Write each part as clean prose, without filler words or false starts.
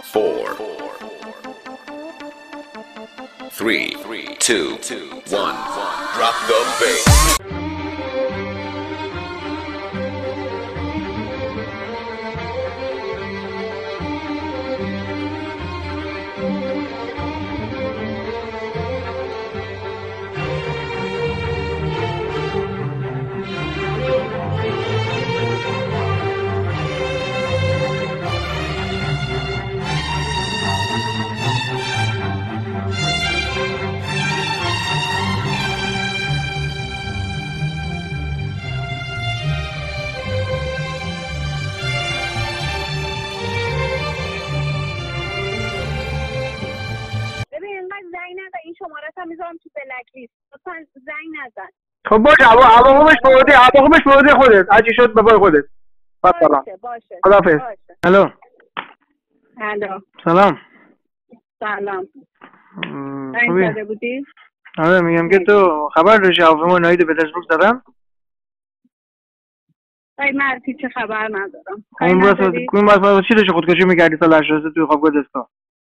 4, 3, 2, 1. Drop the bass. میذارم تو بلک لیست لطفا زنگ نزن. خب باشه هواخوبش بوده خودت هرچی شد به پای خودت. باشه خداحافظ. الو سلام. زنگ زده بودی؟ آره میگم که تو خبر داشتی هواپیما نایید پترزبورگ زدن؟ من هیچ خبر ندارم. اون باز چی داشتی خودکشی میکردی سال 83 توی خوابگاه دستا؟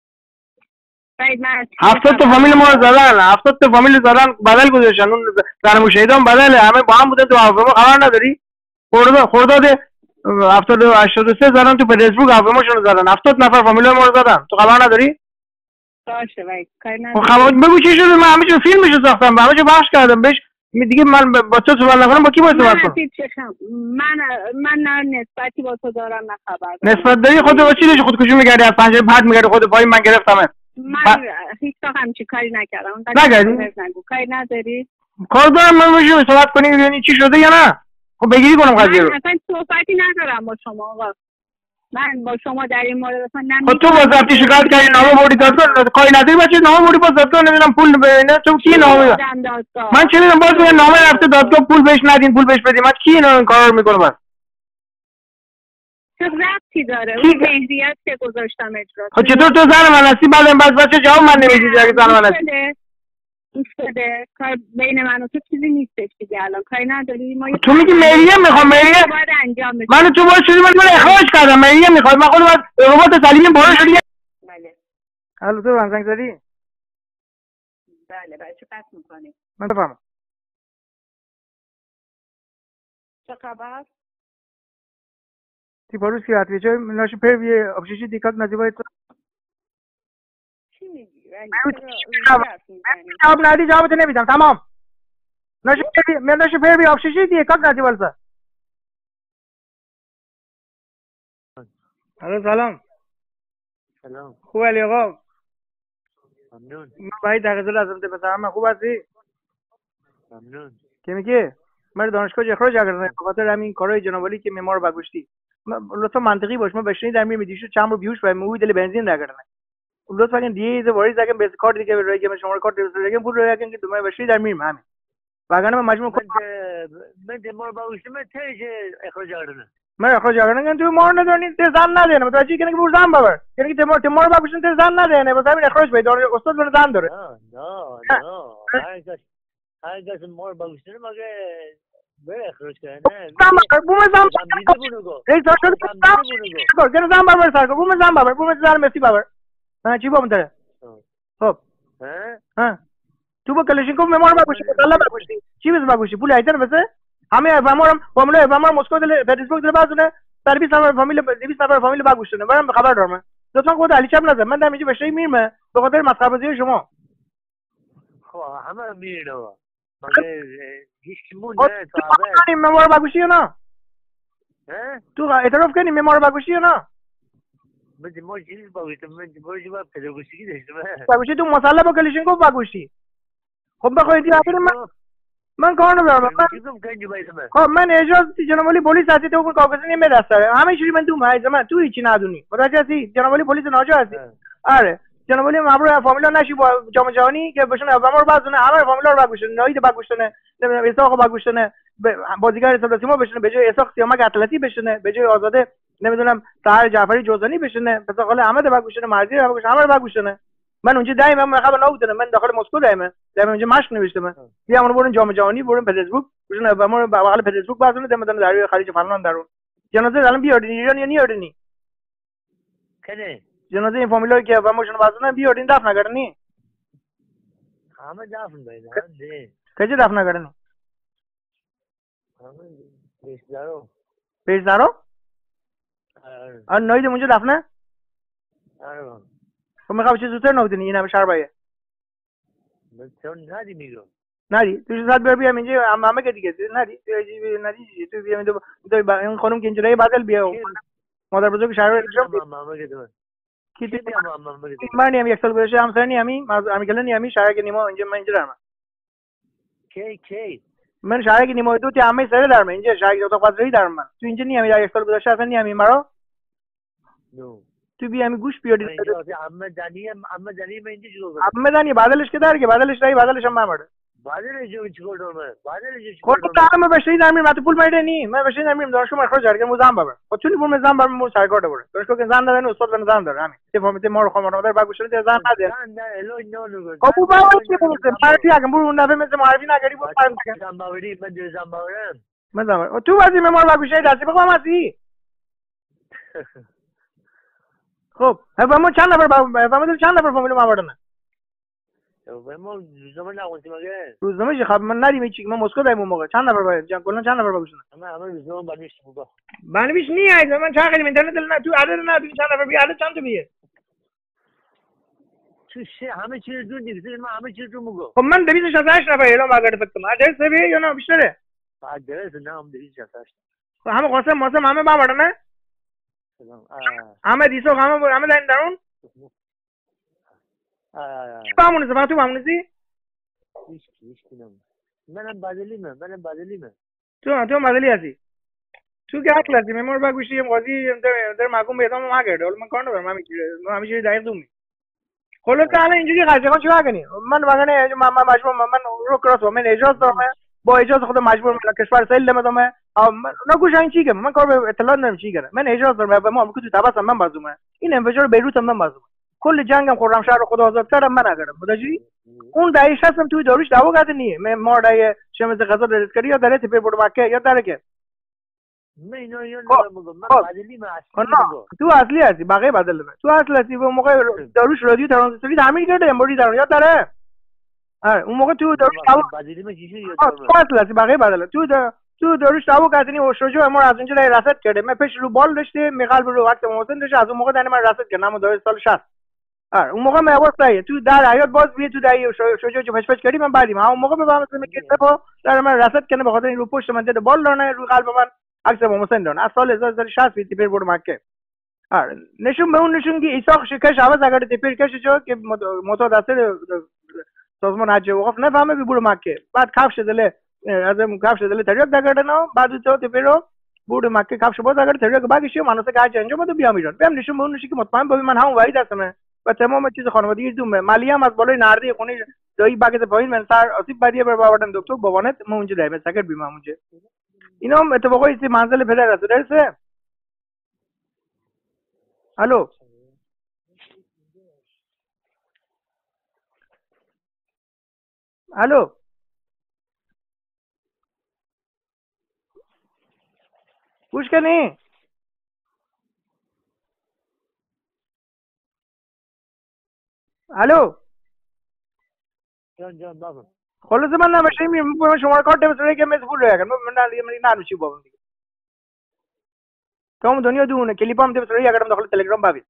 70 تا فامیل ما رو زدن، 70 تا فامیل زدن بدل گذاشتن. اون زن شهیدان بدله، همه با هم بودن تو هواپیما. خبر نداری؟ خرداد 70 و 83 زدن تو پترزبورگ هواپیماشون رو زدن. 70 نفر فامیل ما رو زدن. تو خبر نداری؟ باشه کاری نداری. خبر بگو چی شده؟ من همه چی فیلمشو ساختم، همه چی بخش کردم بهش. دیگه من با تو صحبت نکنم با کی باید صحبت کنم؟ من نه نسبتی با تو دارم نه خبر. نسبت داری؟ خودت با چی داشتی خودکشی می‌کردی؟ از پنجره پرت می‌کردی خودت پایین، من گرفتمت. من هیچ وقت همچین کاری نکردم. کاری نداری؟ کار دارم. من میشه صحبت کنی ببینی چی شده یا نه؟ خب بگیری کنم قضیه رو. من اصلا صحبتی ندارم با شما آقا. من با شما در این مورد اصلا خب تو با ضبطی شکایت کردی، نامه بردی دادگاه، کاری نداری بچه نامه بردی با دادگاه نمیدونم پول ببینه. تو کی نامه من چه میدونم؟ باز میگه نامه رفته دادگاه پول بهش ندین، پول بهش بدیم. من کی این کارا رو میکنه؟ بس چه ربطی داره؟ اون مهریت که گذاشتم اجرا. خب چطور تو زن من هستی بعد بچه جواب من نمیدی اگه زن من هستی؟ دوستده کار بین من و تو چیزی نیستش دیگه. الان کاری نداری. ما تو میگی مهریه میخوام، مهریه باید انجام بدی. من تو باید شدی من اخراج کردم. مهریه میخواد من خودم ربات سلیمی بارا شدی. بله الو تو من زنگ زدی؟ بله چه قصد میکنی؟ من بفهمم چه خبر؟ Ti po-ruski atveče, naši prvi obšeši как называется? چی میگی؟ جواب ندی جوابت نمیدم. تمام. ناشی پرवी obšeši دیگه как называется? الو سلام. خوب علی آقا؟ ممنون. من وحید دقیقه لازم ده بسرم. خوب هستی؟ ممنون. که میگه من دانشگاه اخراج کردم به خاطر همین کارهای جنابالی که معمار بگوشتی. لطفا منطقی باش. من بشنیدم میدیشو چند رو بیهوش و موی دل بنزین نگردن. لطفا این دیگه واریز اگه به کار دیگه روی که شما کار دیگه پول روی که تو من بشنیدم میرم همین. وگرنه من مجبور من دمار باوشم من تیج اخراج کردم. من اخراج کردم تو مار ندونی ته زن ندینه. متوجه کنی که بور زن ببر. یعنی که تمار باوشن ته زن ندینه. واسه همین اخراج پیدا استاد بر زن داره. نه هر کس مار باوشن مگه به اخراج کنه. بوم زن زن ببر سر بوم زن ببر. بوم زن مسی ببر. نه چی بوم داره؟ خب ها تو با کلاشینکوف معمار بگوشی طلب بگوشی چی بز بگوشی پول ایتر بس همه فامورم فامیل مسکو دل پترزبورگ دل بازونه در 20 نفر فامیل 20 نفر فامیل بگوشونه. برام خبر دارم. لطفا خود علی چپ نزن. من دمیجی بشه میرم به خاطر مسخره بازی شما. خب همه میرن مگه هیچ مون نه تو معمار بگوشی یا نه؟ تو اعتراف کنی معمار بگوشی یا نه؟ من ما چیز باوشم من باوشی با پداگوژی داشتم. بگوشی تو مسئله با کلاشینکوف بگوشی. خب بخواید من کار ندارم. خب من اجازه جناب علی پلیس هستی تو کاغذی نمیدسته همه چیزی من تو مایز من تو هیچی ندونی. متوجه هستی؟ جناب علی پلیس ناجا هستی. آره جناب علی مبرو فامیلا نشی با جام جهانی که بشن افامور بازونه همه فامیلا رو بگوشن ناید بگوشن نمیدونم اساق بگوشن بازیگر سلسیما بشن به جای اساق سیامک اطلسی بشن به جای آزاده نمیدونم طاهر جعفری جوزانی بشن پس حالا احمد بگوشن مرزی بگوشن همه رو بگوشن. من اونجا دائما من خبر نبودم. من داخل مسکو دائما اونجا مشق نوشتم. بیام برون جام جهانی برون پترزبورگ بشن افامور بغل پترزبورگ بازونه دم دریا خلیج فنلاند درون. جنازه الان بیاردین ایران یا نیاردینی؟ کنه جنازه این فامیلا که و ماشون واسه بیارین دفن نکردنی همه دفن باید نه کجا دفن نکردنی همه بیشترو پیشدارو آن نایده اونجا دفنه آره خب میخوام چه زودتر نبودنی این همه شهر بایه من چون ندی میگم ندی تو ساعت بیام اینجا همه که دیگه ندی تو بیام اینجا این خانم که اینجوری بدل بیا مادر بزرگ شهر کی من هم یک سال گذشته همسر نیامی امیگل نیامی شهر که نیما اینجا من اینجا دارم کی من شهر که نیما دو تا همه سر دارم اینجا شهر دو تا قدری دارم من تو اینجا نیامی یک سال گذشته اصلا نیامی مرا نو تو بیامی گوش بیاری اما دنی من اینجا جلو اما دنی بدلش که داره که بدلش رای بدلش هم مرده بعدش جو چیکار دارم بعدش خود تو بشین نمیم من تو پول میده نی من بشین نمیم دانشگاه من خرج کردم موزم ببر خود چونی پول میزم بر مو سرکار دوره دانشگاه که زن داره استاد من زن داره همین که فهمیده ما رو خانواده مادر با گوشه زن نده نه الو نه خب بابا چی بود معرفی اگه برو اون دفعه مثل معرفی نگری بود زنباوری من جو زنباورم من زمان تو واسه ما با گوشه دستی بگم هستی خب ما چند نفر چند نفر فامیل ما بردن ما زمان نقصی مگه روزنامه خب من ندیم چی من مسکو دایم اون موقع چند نفر باید جان کلا چند نفر باگوشن همه روزنامه بنویس بابا بنویس نی من چند خیلی اینترنت نه تو عدد نه تو چند نفر بی عدد چند تا بیه تو همه چیز دو دیگه من همه چیز رو میگم خب من 268 نفر اعلام آگرده فکر کنم عدد سه یا نه بیشتره آدرس نه هم 268 خب همه قاسم همه با بردن همه دیسو همه دارن درون چی بامونی زمان تو بامونی هیچ منم بدلیمه تو بدلی هستی تو که اصل هستی ممور بگوشی قاضی در محکوم به اعدام نکرده ولی من کار ندارم همین چیزی دقیق دومی خلاص الان اینجوری قضیه چیکار کنی من واقعا من مجبور من رو کراس من اجازه دارم با اجازه خود مجبور من کشور سیل نمیدم نه گوش این چی که من کار به اطلاع ندارم چی کنه من اجازه دارم به ما تو تبسم من بازومه این انفجار بیروت من بازومه کل جنگم خرمشهر رو خدا آزاد کردم من نکردم متوجهی اون دایش هستم توی داروش دعوا کرده نیه من ما دای شمس غزا درسکری یا داره تپه برو مکه یا داره که من من بدلی تو اصلی هستی بقیه بدل من تو اصلی هستی اون موقع داروش رادیو ترانزیستوری تعمیر کرده امبوری دارون یاد داره اون موقع تو داروش دعوا بدلی من چیزی یاد تو اصلی هستی بقیه بدل تو داروش دعوا کردنی و شجاع ما از اونجا رصد کرده من پیش رو بال داشته می قلب رو وقت محسن داشته از اون موقع دنی من رصد کردم داروش سال 60 اون موقع من واسه تو در حیات باز بیه تو دایی شجاع جو پش کردی من بعدی اون موقع به من میگه تو در من رصد کنه به خاطر این رو پشت من ده بال داره رو قلب من عکس محسن داره از سال 1960 تیپر برو مکه نشون به اون نشون که ایساق شکش عوض اگر تیپر کش جو که متدثر سازمان حج وقف نفهمه بی برو مکه بعد کفش دله از اون کفش دله تریاک دگردن بعد تو تیپر رو برو مکه کفش باز اگر تریاک باگیشی مناسک حج انجام بده بیام ایران بیام نشون به اون نشون که مطمئن ببین من همون وحید هستم و تمام چیز خانوادگی دومه مالی هم از بالای نردی خونه دایی باگت پایین من سر آسیب بدیه بر باوردن دکتر بابانت ما اونجا دایم سکر بیمام اونجا اینا هم اتفاقای سی منزل پدر است درسته الو الو گوش کنی الو جان بابا خلاص من نمیشه میگم شما کارت بسره که مثل پول رو من نمیشه بابا دیگه تمام دنیا دونه کلیپام ده بسره اگرم داخل تلگرام بابید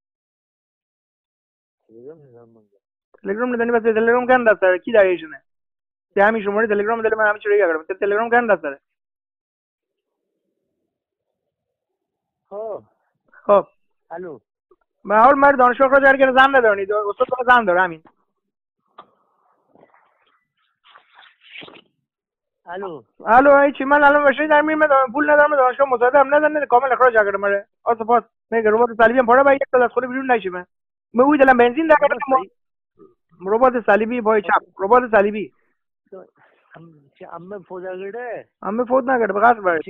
تلگرام ندانی بس تلگرام کن دست کی دایشونه که همین شماره تلگرام دل من همین چوری اگرم تلگرام کن دست خب الو به حال مرد دانشگاه رو جاری کنه زن ندارنید استاد زن داره همین الو ای چی من الان بشه در میرم پول ندارم دانشگاه مصاحبه هم ندارم کامل اخراج کردم مره آسفاس میگه ربات صلیبی هم پاره با یک تا از خود بیرون نشیم من وی دلم بنزین دادم ربات صلیبی با چپ ربات صلیبی اما فوت نکرده به قصد برای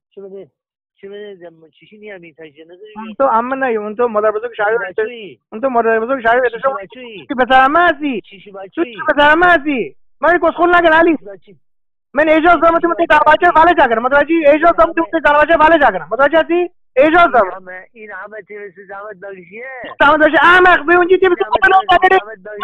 چی نیامی تو اما نه اون تو مادر بزرگ شهر اون تو مادر بزرگ شهر که پسر اما هستی تو پسر اما هستی من کسخل نکن علی من اجازه دارم تو دروازه فلج کردم متوجه اجازه دارم تو دروازه فلج کردم متوجه هستی اجازه این همه تیرسی زحمت بکشیه زحمت بکشی احمق به اونجی تیم تو بالا بگیری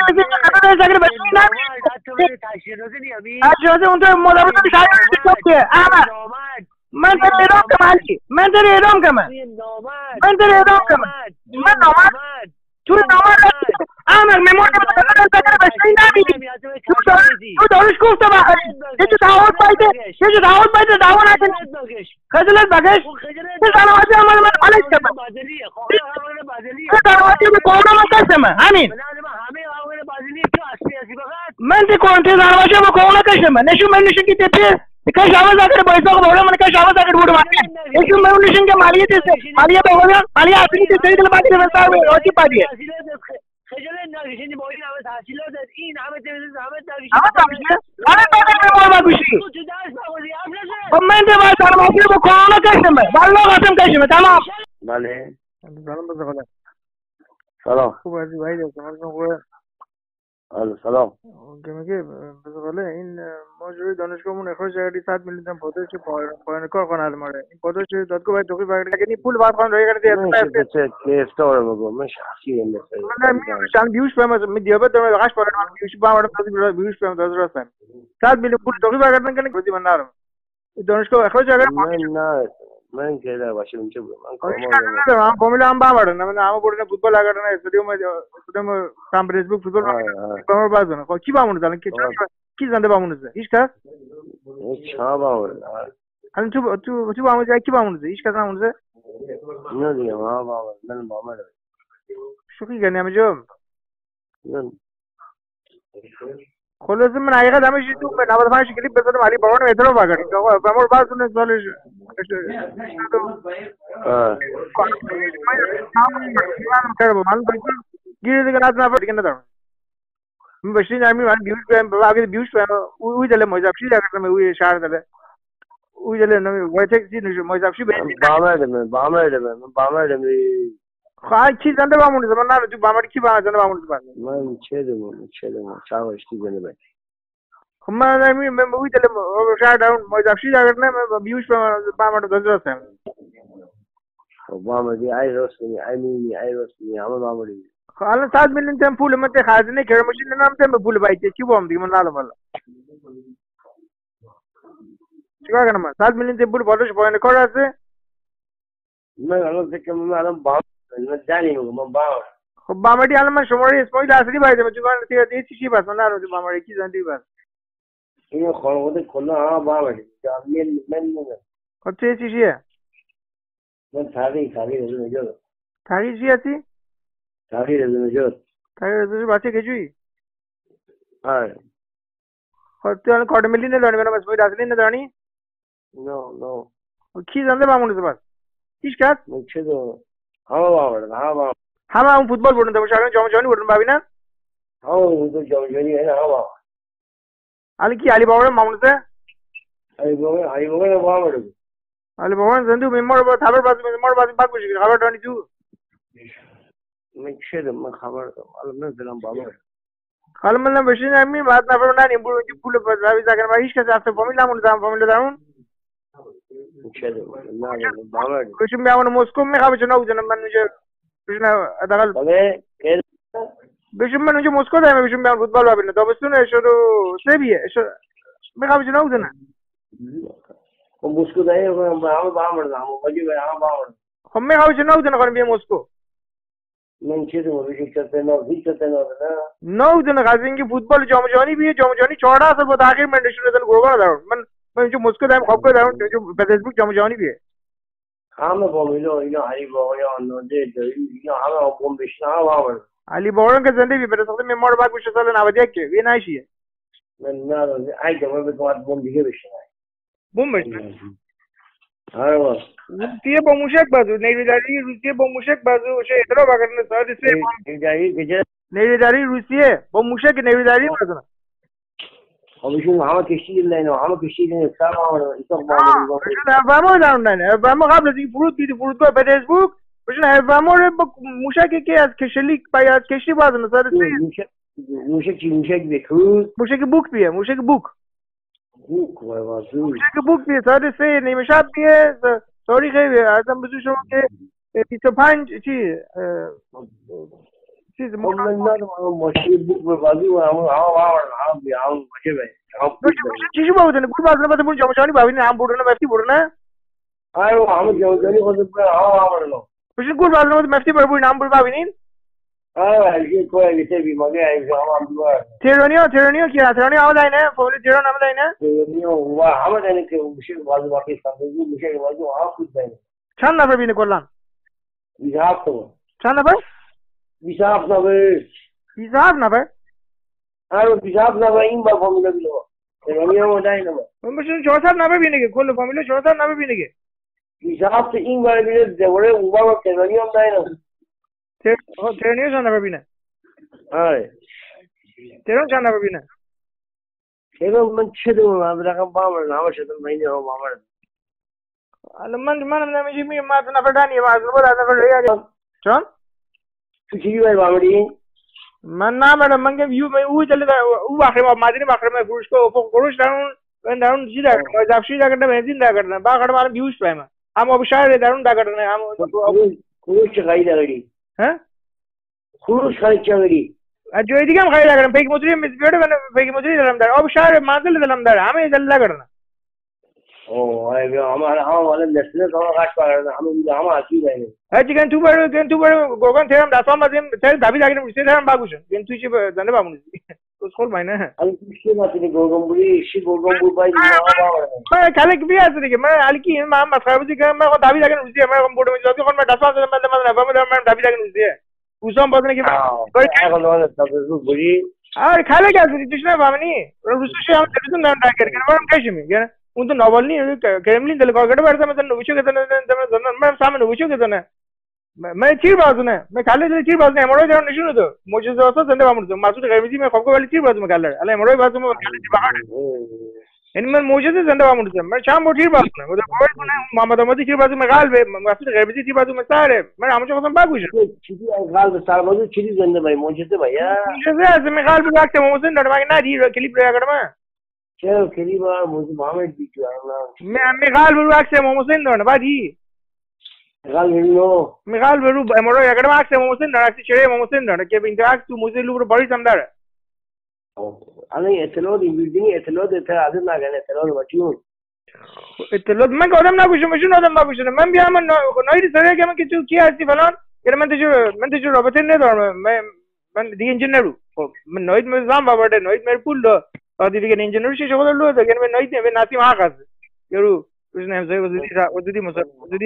اجازه اون تو مدام شاید احمق من در اعدام کم علی من در اعدام کم من در اعدام کم من نامد تو نامد احمق ممون بشین نمیدی تو دارش گفته بخری یه چه تعاوض بایده دعوا نکنی خجلت بکش یه سلامتی عمل من حالش کمه یه سلامتی به کهونه من کشمه همین من تی کنتی سلامتی به کهونه کشمه نشون که تپیه کش آواز اگر بایسا کو بوله من کش آواز اگر بوده مانه نشون من نشون که مالیه بوده مالیه اصلی تیسری دل باقی دل سال به روزی پادیه خجالت نکشید با این همه تحصیلات این همه تلویزیون همه بگوشی خب من ده باید سلامتی با کرونا کشمه والله قسم کشمه تمام بله سلام بزرگوار سلام خوب هستی وحید هستم خوبه سلام که میگه بزرگوار این ماجرای دانشگاهمون اخراج کردی 100 میلیون تا پاداش پایان کار کنه ماره این پاداش دادگاه باید توقیف بگیره اگه این پول باید خان رای کرده چه استوره بگو من شخصی این من میشم بیوش فهم می دیابت دارم بقاش پاره من بیوش باورم تازه بیوش فهم تازه راستم 100 میلیون پول توقیف بگیرن کنه بودی من نرم دانشگاه اخراج کردن من که در باشه میشه من فامیل هم باورم من همه بردن فوتبال اگردن استادیوم سامبرزبورگ فوتبال کامر بازونه خب کی بامونه الان کی زنده بامونه هیچ کس چا بامونه الان تو بامونه کی بامونه هیچ کس نمونه نه دیگه ما بامونه من بامونه شوخی کنی همجام خلاص من حقیقت همه چیز تو 95 کلیپ بزنم علی بابا اعتراف کردم آقا بامور بازونه سالش من گیر دیگه نفر دیگه ندارم من بشین نمی من بیوش بهم باقی بیوش بهم اوی دل مجابشی کردم اوی شهر دل اوی دل نمی وایت چیز نشه مجابشی به بامر خواهی کی زنده بامونه من نه تو بامر کی زنده بامونه من چه دمون چاوشتی زنده باید خب من نمی من اوی دل شهر دارم مجابشی کردم من بیوش بامر دزد هستم خب بامر دی ای رسمی ای رسمی همه بامری خب الان 100 میلیون تام پول من خزینه کردم ماشین نمیتونم به پول باید کی بام دیگه من نالم والا چیکار کنم 100 میلیون تام پول بالش پایان کار هست من الان فکر کنم الان بام من دانی من بام خب بامردی الان من شماره اسماعیل اصلی باید من چیکار یه چیزی بس من نرو بامردی کی زندگی بس این خانواده کلا ها بامردی من خب چه چیزیه من تغییر از نجات تغییر چی هستی تغییر از نجات بچه که جویی آره خب تو الان کارت ملی نداری منم اسماعیل اصلی نداری نو کی زنده بامونه بس هیچ کس چه دو همه همه اون فوتبال بردن تا شهران جام جهانی بردن ببینن اون جام جهانی نه همه الان کی علی بابا مامونه علی بابا علی بابا زنده معمار با خبر باز معمار باز بعد گوشی خبر دانی تو من چه من خبر دارم الان من دلم بابا حالا من بشین همین بعد نفر من نیم برو پول بزاوی زدن و هیچ کس اصلا فامیل نمونه دارم فامیل دارم چه نه بابا کشم میامون مسکو میخوام چه نبودن من اونجا بشین حداقل بشین من اونجا مسکو دارم بشین میام فوتبال ببینم تابستون شروع سبیه میخوام چه نبودن خب مسکو داریم همه بامر دارم ولی همه بامر خب میخوام چه نبودن کنم بیام مسکو من چه دارم هیچ کس نبودن قضیه فوتبال جام جهانی بیه جام جهانی 14 سال با تاخیر من نشون دادن گروگان دارم من اینجا مسکو دارم خواب دارم اینجا پترزبورگ جام جهانی بیه همه فامیلا اینا علی بابا ناده اینا همه بم بشنا همه علی بابا که زنده بی به ساخت معمار بعد گوشه سال 91 که یه نشیه من نه اگه من بگم بم دیگه بشنه بم بشنه آره باش روسیه با موشک بازو نیروی روسیه با موشک بازو چه اطلاع بگردن ساعت 3 نیروی روسیه با موشک نیروی بازو خبشون همه کشیدن اینا همه کشیدن سلام هفهمو دارن هفهمو قبل از این فرودگاه پترزبورگ بشون هفهمو با موشکی که از کشلیک باید کشتی بازن ساعت 3 موشک بکروز موشک بوک بیه موشک بوک وای واسو موشک بوک بیه ساعت 3 نیمه شب بیه سوری خیلی ارزم بزرگ شما که 25 چیز من ندارم ماشین بوک به بازی و هم بیام باشه به چیزی بودن بود باز نبود من جامشانی ببینید هم بودن مفتی بودن آره هم جامشانی خود به هم بشین گل باز نبود مفتی ببینید هم بود ببینید آره هیچ کوی دیگه بی مگه ایزا هم دوار ترانیو کی ترانی آمد اینه فولی تران آمد اینه ترانیو و هم دنی که میشه بازی باقی سازی میشه بازی ها خود بینه چند نفر بینه کلا 27 تا چند نفر 27 نفر 27 نفر آره 27 نفر این با فامیلا بیلو ترانیو مدای نه من بشین 400 نفر بینه که کل فامیلا 400 نفر بینه که 27 این بار بیلو دوره اون با ترانیو هم دای نه ترانیو چند نفر بینه آره تران چند نفر بینه تران من چه دوام رقم بامر نامه شدم مینه ها بامر الان من نمیشه میگم ما دو نفر دانی ما از بود از نفر ریاض چون تو چی باید بامری من نمیدونم من که یو او چلی او آخری ما مدینه آخری ما فروش کو افق فروش درون چی دارن زفشی دارن بنزین دارن با آخر ما بیوش بایم هم آب شهر درون دارن هم فروش چه خرید داری ها فروش خرید چه داری جای دیگه هم خرید دارن پیک موتوری میسپیرد و پیک موتوری دارم در آب شهر منزل دارم در همه چلی دارن اوه ای بیا هم والا نسل تو قاش پارن هم اصلی دارن هرچی کن تو بر گوگان ترم دستام بازیم تر دبی داگیرم میشه ترم باگوشن کن تو چی زنده بامونی تو خول ماینه الان چی نتونی گوگان بوری شی گوگان بور باید من کلک بیاز دیگه من الکی من مسخره بودی که من دبی داگیرم میشه من بودم میذاری خود من دستام زدم من نفهمیدم من دبی داگیرم میشه روزام بازنه که اگه لون تابزو بوری آره کلک از دیگه نفهمنی روزش هم تلویزیون دارم داگر کنه من کشمی یعنی اون تو نوالنی کرملین دل کار کرده برسه مثلا نوچو که من سامن نوچو که من تیر بازونه من کله تیر بازونه امروز دارم نشون داد معجزه‌آسا زنده بمونه مسعود قرمزی من خواب ولی تیر بازونه کله الان امروز بازونه کله بهار یعنی من معجزه زنده بمونه من چند بار تیر بازونه خدا باور کنه محمد آمدی تیر بازونه قلب مسعود قرمزی تیر بازونه سره من همونجا خواستم بگوشم چیزی قلب سربازو چیزی زنده بای معجزه بای معجزه از من قلب وقت محسن دارم مگه ندی کلیپ رو کردم چه کلیپ محمد بیچو من قلب رو عکس محسن دارم بعدی قلب رو امروز کردم عکس محسن دارم عکس چهره محسن دارم که این عکس تو موزه لوور پاریس هم داره الان اطلاعات این بیلدینگ اطلاعات از این نگن اطلاعات بچون اطلاعات من آدم نگوشم ماشین آدم نگوشم من بیام من نایری سریع که من که تو کی هستی فلان یعنی من تو رابطه ندارم من دیگه اینجا نرو خب من نایت میزام بابرده نایت مر پول داد دیگه اینجا نرو چه شغل لو ده یعنی من نایت به نسیم حق است یارو روز نمیشه وزودی مثلا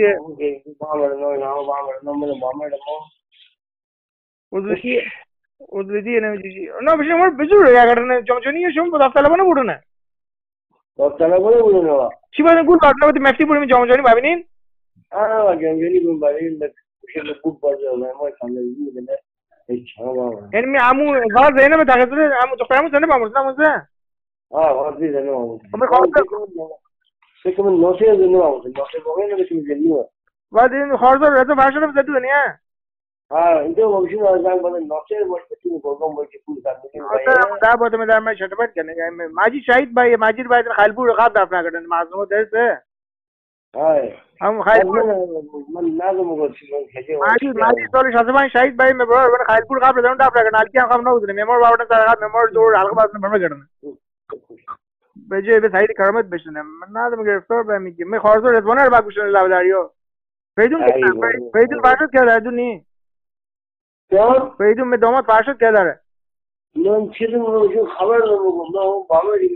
وزودی نمیشه نه بشه مر بزرگ یا کردن جامجانی شما با طلبانه بودن طلبانه بودن چی بدن گول کارت مفتی بودیم جامجانی ببینین جامجانی بودیم ببینین میشه خوب بازه ما کاملی میدونه یعنی می عمو غاز زینه به تقصیر عمو دخترمون زنده بامورد نموزه غازی زنده بامورد فکر من نوشه زنده بامورد نوشه باقی نمیشه زنده بعد این خارزا رضا فرشاد زدو دنیا اینجا ماشین از زنگ بالا نوشه باش بتونی گرگان باشه پول زنده دا بود من در من شربت کنه ماجی شهید بای ماجد باید خالپور قاب دفن کردن معصوم درسه هم خالپور من نازم گفتم ماجی سال 65 شهید بای مبرار من خالپور قاب دادم دفن کردن الکی هم نبودن ممور باور سرقت ممور دور حلقه باز نمیشه کردن به جای به سعید کرامت بشنم من نادم گرفتار به میگه می خارزو رضوانه رو بگوشن لب دریا فریدون فرشاد که داره دونی فریدون به داماد فرشاد که داره من چیزی موجود خبر نمیگم نه اون بامر دیگه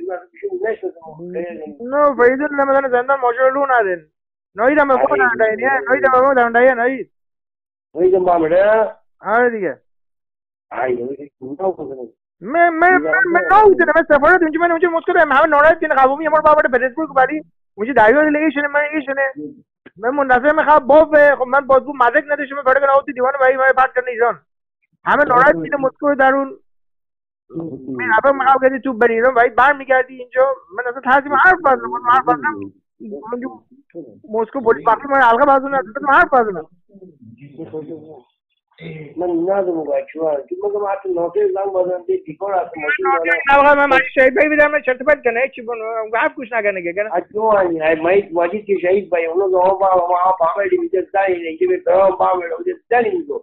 نه فریدون نمیدونه زندان موجود لو ندین نایدم به خود ندین نایدم به خود ندین نایدم بامره آره دیگه من نمیدونم من سفارت اونجا مسکو دارم همه ناراحت کنه قومی یه مار بابر پترزبورگ ولی اونجا دریا ریلیشن من ایشونه من منتظر میخوام خب من بازگو مدرک نداشتم فردا کنم تو دیوانه وای پرت کردن ایران همه ناراحت کنه مسکو درون من اول میخوام که تو بری ایران وای برمیگردی اینجا من اصلا تازه حرف بزنم مسکو بولی باقی من حلقه بازونه حرف بزنم من ندارم بچه‌ها تو مگه حتی ناصر زنگ بزن دیگه راست ماشین نه من ماشین شهید بایی بدم من چرت پرت کنه چی بونو حرف گوش نکنه که کنه اجوانی های مایت واجی که شهید بایی اونو گاو با ما پامل میده زنی نگی به برام پامل میده زنی میگو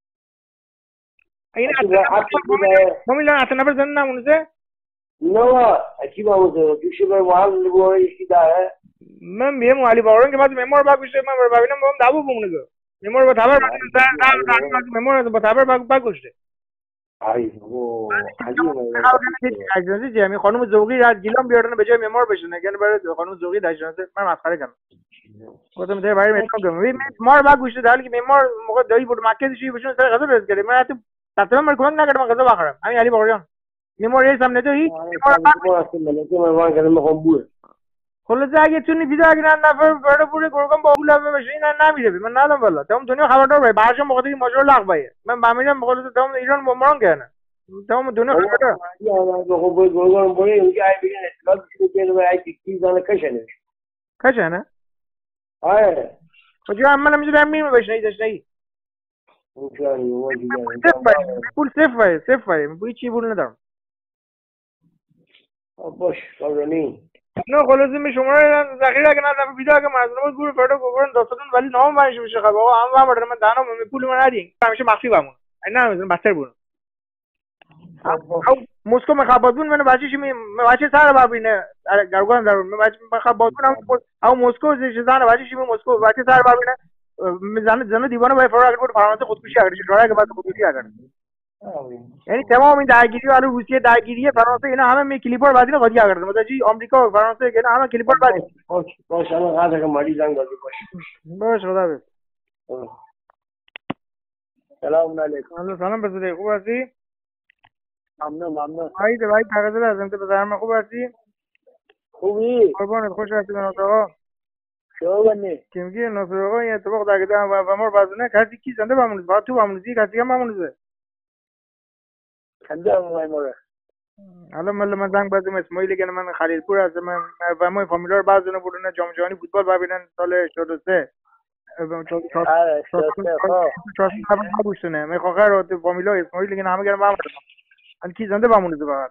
این مامیلا اصلا نبر زن نمونزه نه اکی با اون تو شبر وال گویشی داره من میم علی باورن که بعد ممور با گوشه من ببینم با دعوا بمونه ممور با تبر ممور با تبر با گوشه ای بابا اجازه جمعی خانم ذوقی از گیلان بیارن به جای ممور بشینه یعنی برای خانم ذوقی اجازه من مسخره کنم گفتم ده برای ممور ممور با گوشه در حالی که ممور موقع دایی بود مکه چی بشون سر غذا رس کرده من حتی تقریبا من کمک نکردم من غذا بخورم همین علی باقریان ممور یه سم ندهی خلاصه اگه تونی دیده اگه نفر برای پول گرگان با پول هم بشه این نمیده من ندارم والا تمام دنیا خبردار باید برشم مقداری ماجرا لغ باید من بمیرم بخاطر تمام ایران با مران کنه تمام دنیا خبردار بخو گرگان باید اونجا ای بگن اطلاع بشه که ای تیکی زنه کشنه کشنه آره خجا هم من میذارم میرم بشنهی داشتهی پول صفر باید بوی چی پول ندارم باش قرانی نه خلاصه می شما رو ذخیره اگه ندارم بیدا اگه مردم گور فردا گورن داستان ولی نام منش میشه خب آقا هم بردم من دهنم می پول من ندین همیشه مخفی بمون اینا نمیذارم بستر بودم او مسکو مخاباتون من بچه‌ش می بچه سر ببینه گرگان در من بچه مخاباتون او مسکو زن بچه‌ش می مسکو بچه سر ببینه زن دیوانه باید فرار کرد فرانسه خودکشی کرد کاری که بعد خودکشی کرد یعنی تمام این درگیری و روسیه درگیری فرانسه اینا همه می کلیپا رو بعدین قاطی کردن متوجهی آمریکا و فرانسه اینا همه کلیپا رو بعد باش الان قاعده که مالی زنگ بازی باش خدا بس سلام علیکم سلام بسده خوب هستی ممنون وای تقاضا لازم تو بزرم خوب هستی خوبی قربانت خوش هستی بنات آقا شو بنی که میگی ناصر آقا این اتفاق در گذشته و مر بازونه کسی کی زنده بمونه بعد تو بمونی کسی هم بمونه خنده مای مره الان من زنگ بزنم اسماعیل که من خلیلپور هستم من و ما فامیلا رو بازونه بودن جام جهانی فوتبال ببینن سال 83 من خواهر و فامیلا اسماعیل که همه گرم بمونه من کی زنده بمونه فقط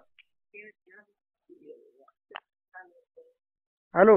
الو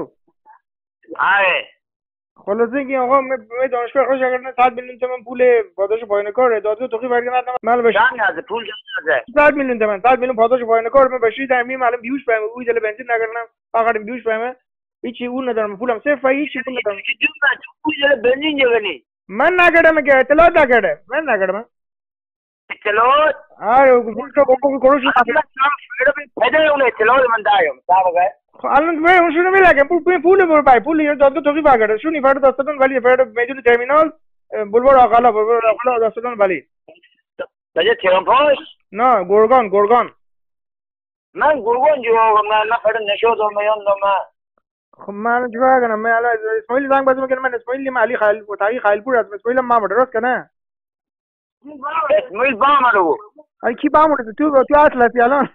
خلاصه که آقا من دانشگاه خوش کردن 100 میلیون تومان پول پاداش پایان کار داده توقی برگردم من بشه از پول جمع 100 میلیون تومان 100 میلیون پاداش پایان کار من بشی در میم الان بیوش بهم اوی دل بنزین نگردم فقط بیوش بهم هیچی اون ندارم پولم صفر هیچی پول ندارم اوی دل بنزین جوانی من نگردم که اطلاعات نگردم من نگردم اطلاعات آره پول تو کروش پدر اون اطلاعات من دارم سابقه الان من شونو میلگم پول برو پای پول یه داده توقی برگرده شونی فردا داستان ولی فردا میدون ترمینال بلوار آقلا داستان ولی بجا ترامپاش نه گرگان من گرگان جواب من فردا نشودم میاندم خب من چیکار کنم من الان اسماعیل زنگ بزنم که من اسماعیل علی خلیل و تاریخ خلیلپور از اسماعیل ما درست کنه اسماعیل بامرو ای کی بامرو تو اصل الان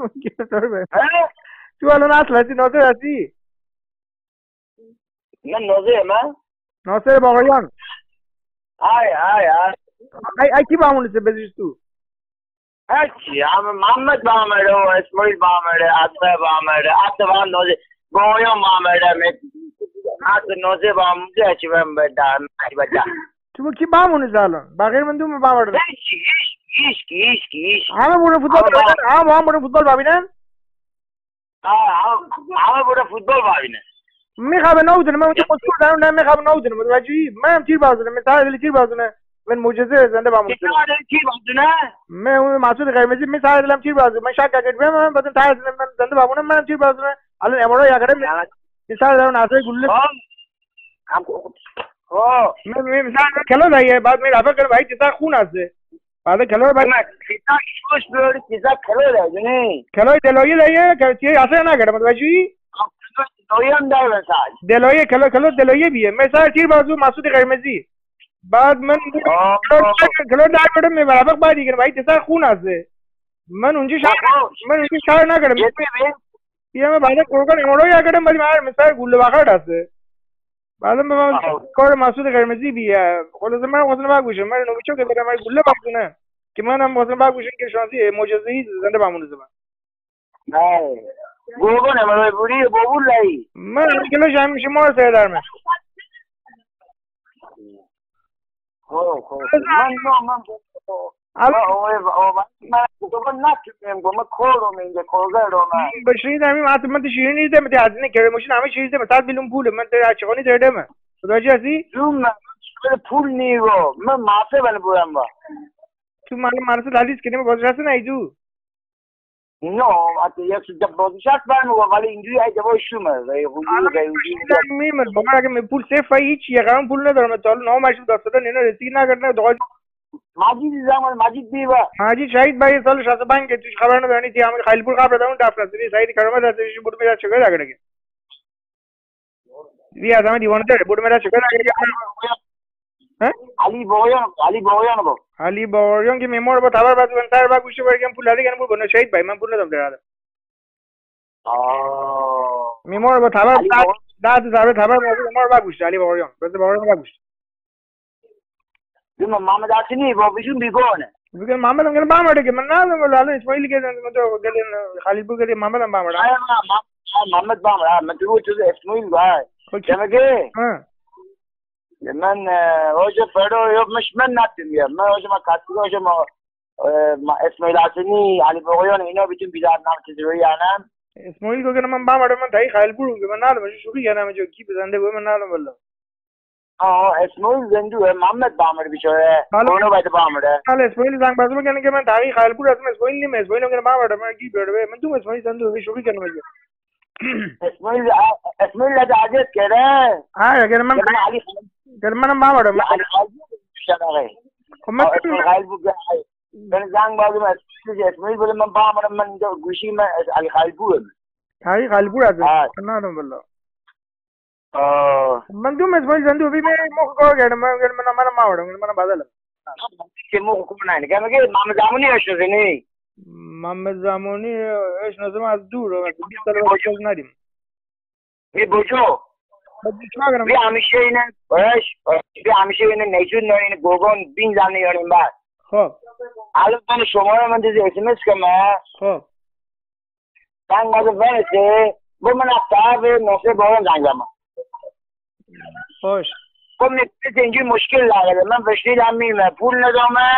تو الان اصل ناصر هستی من ناصر باقریان ای کی بامونه بزیش تو هرچی محمد بامره و اسماعیل بامره عطا بامره عطا نوزه گویان بامره عطا نوزه بامره چی بهم بدم تو کی بامونه الان بغیر من دوم بامره هیچ همه بودن فوتبال ببینن همه بودن فوتبال ببینن میخوام نودونم من اونجا مسئول دارم نمیخوام نودونم متوجهی من تیر بازونم من سر تیر بازونه من معجزه زنده بمونم تیر بازونه من اون مسعود قرمزی من سر دلم تیر بازونه من شک کردم من بعدم تیر من زنده بمونم من تیر بازونه الان امارا یاگره من سر دارم ناسای گلوله من سر کلا دایه بعد من رفع کردم وای چیزا خون هسته بعد کلا بعد کیتا شوش بیاری چیزا کلا دایه کلا دلایه دایه که چی اصلا نکردم متوجهی دویم داره مثال دلایه کلا دلایه بیه مثلا تیر بازو مسعود قرمزی بعد من کلا در بدم میبرم بعد دیگه وای چیزا خون هسته من اونجا شهر نکردم یه من بعد گرگان امارا یاگره ولی من مثلا گوله بخار هسته بعدم به من کار مسعود قرمزی بیه خلاص من واسه بگوشم من نوچو که برم گله بکنه که منم واسه بگوشم که شانسی معجزه‌ای زنده بمونه زمان نه گوگو نمیره بودی بابول لای من کلاش همیشه ما سر درمه من بشینید همین حتما تو شیرینی نیست مت هزینه کرده ماشین همه چیز ده 100 میلیون پوله من در چقونی دردم خداجی هستی پول نیو من مافه بله بودم با تو من مرسل حدیث کنیم باز رسه نیدو نه حتی یک جب بازی شد برم ولی اینجوری ای جواب شومه میمر بابا اگه پول صفر هیچ یه قرم پول ندارم تا حالا نامش داستان اینا رسید نکردن داغ ماجید زمان ماجید بیوا ماجید شهید باید سال 65 که توش خبر ندارنی تی همین خیلی پول قبل دادم دفن است سعید کرامت ازش بود میرا چیکار کرده وی از همه دیوانه داره بود میرا چیکار کرده علی باوریان که میمور با خبر بعد من سر با گوشه برگم پول دادم بود بنا شهید باید من پول ندادم درآده میمور با خبر 10000 خبر میمور با گوشه علی باوریان بس باوریان با گوشه بیم محمد حسینی با بیشون بیگونه میگه محمد هم گفتم بامرده که من ندادم ولی اسماعیلی که من تو گلین خالد بود که محمد هم بامرده محمد بامرده من تو اسماعیل باید چمگه من اوجه فرو یوب مش من نتیم من اوجه ما کاتیگو اوجه ما اسماعیل حسینی علی باقیان اینا بیتون بیدار نام چیزی روی آنم اسماعیل کو که من بامرده من تایی خالد بود من ندادم شوخی کردم جو کی بزنده بود من ندادم والله اسماعیل زندوه محمد بامرده بیچاره اونو باید بامرده حالا اسماعیل زنگ بازو میکنه که من تایی خالد بود اصلا اسماعیل نیم اسماعیل میگه بامرده من کی برده من تو اسماعیل زندوه شوخی کردم اسماعیل لده عزیز کرده اگر من گر منم بامرده من خیلی بود من زنگ بازو من اسماعیل بود من بامرده من گوشی من علی خیلی بود تایی خالد بود اصلا ندادم والله من دوم اسماعیل زندو بی موقع کار کردم من بامرده من بدلم که موقع کوم نه که میگه محمد زمانی اشنازنی محمد زمانی اشنازم از دور از 20 سال باش ندیم ای بوجو بی همیشه اینه بی همیشه اینه نشون نه اینه گوگون بین زنی یاریم بعد خب الان من شما رو من دیگه اس ام اس کنم خب زنگ باز ورسه با من افتاد نوشه باهم زنگ زدم خوش خب میگه اینجوری مشکل داره من بشیدم میمه پول ندامه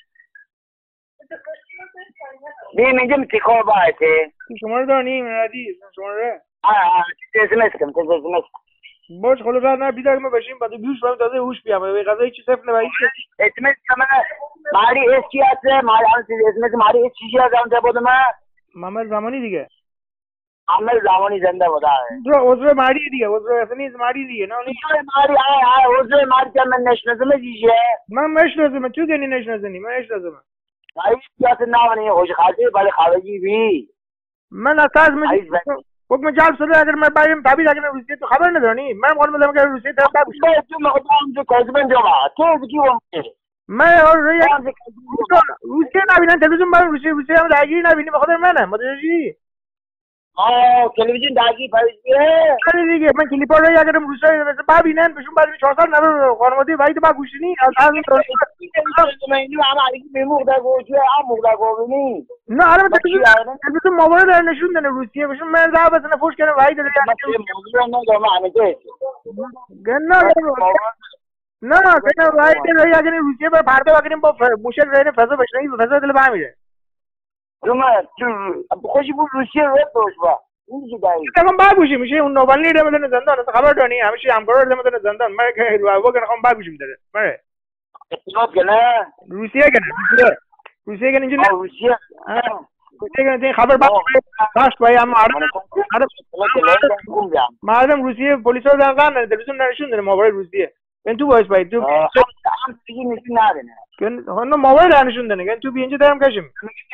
بیم اینجا میتیکار باعثه شما رو دارنیم ردیز شما رو اس ام اس کنم اس ام اس باش خلاص نه بیدار ما بشیم بعد بیوش برام تازه هوش بیام به قضیه چی صفر نبایی اس ام اس کنم ماری اس کی هست ماری اس ام اس ماری اس چیزی هستم ده بودم محمد زمانی دیگه محمد زمانی زنده بوده عذر ماری دیگه عذر اصلا نیست ماری دیگه نه ماری عذر ماری که من نشناسم دیگه من نشناسم تو دنی نشناسنی من نشناسم هیچ کس نامنی خوش خاطر ولی خارجی بی من اساس من حکم جلب شده اگر من بایم تابید اگر روسیه تو خبر نداری من قانون میدم که روسیه تو باش تو مقدم تو کارزمن جماعت تو کی وامه من روسیه نبینن تلویزیون برای روسیه هم درگیری نبینی بخاطر منم متوجهی تلویزیون درگیری پاییه آره دیگه من کلیپا رو اگر روسیه مثلا ببینن بهشون بعد 4 سال نرو خانواده وحید با گوشینی از من هم علی میمود گوجه هم مقدار گوینی نه الان تلویزیون موبایل در نشون دادن روسیه بهشون من زاب مثلا فوش کردم وحید رو موضوع ندارم همه نه نه وحید رو اگر روسیه بر پرده بگیریم با موشل رین فضا بشنیم فضا دل بمیره تو خوشی بود روسیه رو توش با اینجوری دایی من باگوشی میشه اون نوبالی رو مدن زندان خبر دانی همیشه همکارا رو مدن زندان من که رو واقعا خودم باگوشی میداره مره اطلاعات کنه روسیه کنه روسیه کنه اینجوری روسیه کنه خبر باش باید اما مردم روسیه پلیسا رو زنگ تلویزیون نشون داره موبایل روسیه این تو وایس باید تو هم دیگه نشون نده نه موبایل نشون داره که تو بی اینجا دارم کشم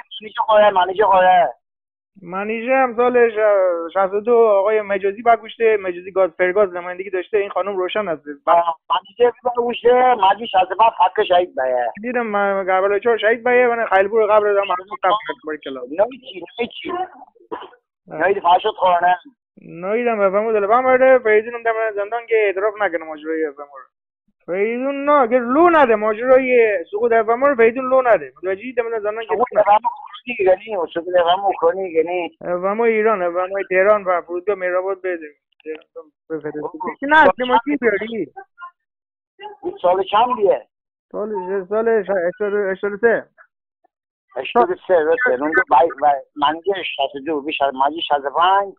منیجه هم سال 62 آقای مجازی بگوشته مجازی گاز فرگاز نمایندگی داشته این خانم روشن هست منیجه بگوشته مجی 65 حق شهید بایه دیدم کربلا 4 شهید بایه من خیلپور قبر دارم مردم تفکر باری کلا نوی چی فاشد خورنه نویدم افهمو دل بامرده فریدون دم زندان که اعتراف نکنه ماجرای افهمو رو فریدون نه اگر لو نده ماجرای سقوط افهمو رو فریدون لو نده متوجهی دم زندان که افهمو ایران افهمو تهران و فرودگاه مهرآباد بده چی نه ما چی بیاری سال چندیه سال 83 83 درسته اونجا منجر 62 بیش از ماجی 65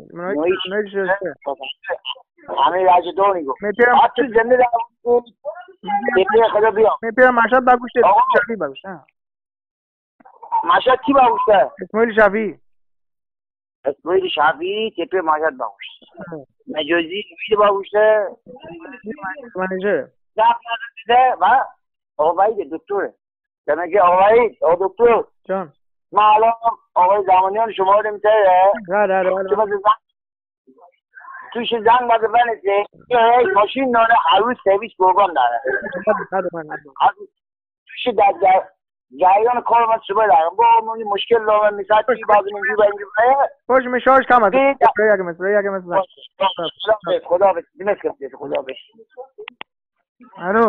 همه راجع دونی گفت آتی زنده در اون تپه خدا بیام تپه مشهد بگوشته شفی بگوشته مشهد کی بگوشته؟ اسماعیل شفی اسماعیل شفی تپه مشهد بگوشته مجازی وید بگوشته منیجه دیده و آقای دکتره که آقای دکتر جان ما الان آقای زمانیان شما رو میتره توش زنگ بده بنده یه ماشین داره هر روز سرویس گرگان داره توش در جریان کار من صبح دارم با منی مشکل دارم مثلا چی بازی منجور با اینجور باش میشارش کم هست خدا بس دیمت کسی خدا بس الو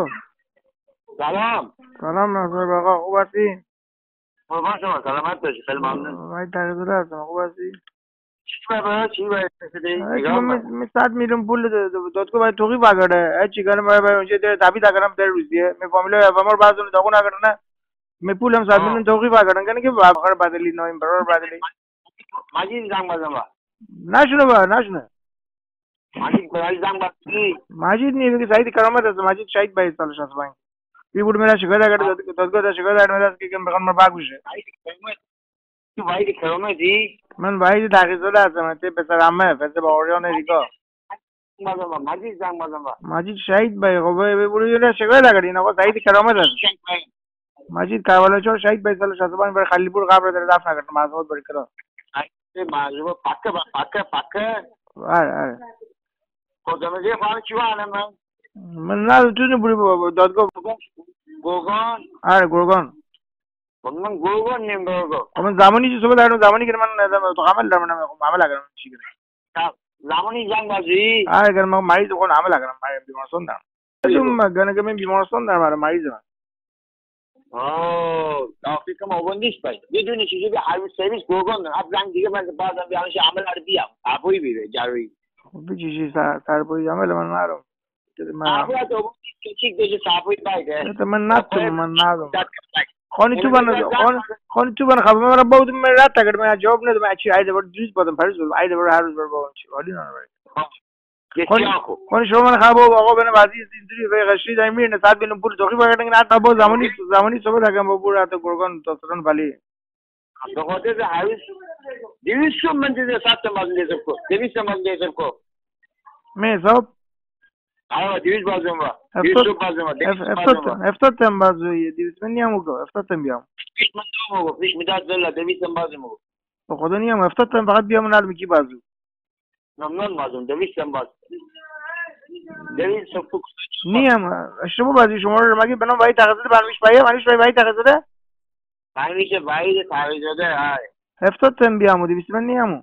سلام ناصر بقا خوب هستی؟ قربان شما سلامت باشی خیلی ممنون من تقدیر هستم خوب هستی؟ چی باید می 100 میلیون پول دادگاه باید توقیف بگرده چی کنم باید اونجا تبید اگرم در روزیه می فامیلا افامار بعضون داغون اگرنه می پولم 100 میلیون توقیف بگردن کنه که باقر بدلی نایم برار بدلی مجید زنگ بزن با نشونه مجید برای زنگ بزن مجید نیه بگه سعید کرامت هست مجید شهید باید سال 65 بی بود میره شکایت اگر دادگاه در شکایت اگر میره که بخوان من بگوشه تو وحید کرامتی من وحید تقی‌زاده هستم ته پسر عمه پسر باقریان ریگا مجید زنگ بزن با مجید شهید باید خب برو شکایت اگر این آقا سعید کرامت هست مجید کربلا 4 شهید باید سال 65 برای خلیپور قبر داره دفن کرد معذوبات بری کرا معذوبات پکه آره خودمزه فهم چی وانه من نه تو نبوری دادگاه گرگان گرگان من گرگان نیم برگو من زمانی چی صبح دارم زمانی که من تو عمل دارم عمل اگرم چی کنم زمانی جنگ بازی اگر من مریض خون عمل اگرم بیمارستان دارم تو گنه که من بیمارستان دارم مریض من آفریقا موندیش باید بدونی چیزی به هر سرویس گرگان دارم اب زنگ دیگه من بعدم بیانش عمل رو بیام ابوی بیره جروی خب چیزی سرپوی عمل من نرم ابوی تو چیک دیگه سرپوی باید من ندارم خانی تو بنا خب من بود من رات تا من جواب ندادم چی ایده بر دوز بودم پریز بود ایده بر هر روز بر با چی ولی نه خانی شما من خب آقا بنا عزیز اینجوری به قشری دایم میرن 100 میلیون پول توقی بگردن نه تا با زمانی صبح دکم با پول تا گرگان تاسران ولی به خاطر هر روز 200 من دیگه 100 ماز لیزم کو 200 ماز لیزم کو می حساب 200 بازم با 200 بازم با 70 تم بازوی 200 من نیام کو 70 تم بیام پیش من تو پیش میداد دل 200 بازم به خدا نیام 70 تم فقط بیام نال میکی بازو ممنون بازم 200 باز 200 فوق نیام شما بازی شما رو مگه بنام وای تقاضا منیش وای تقاضا منیش وای تقاضا های 70 تم بیام 200 من نیام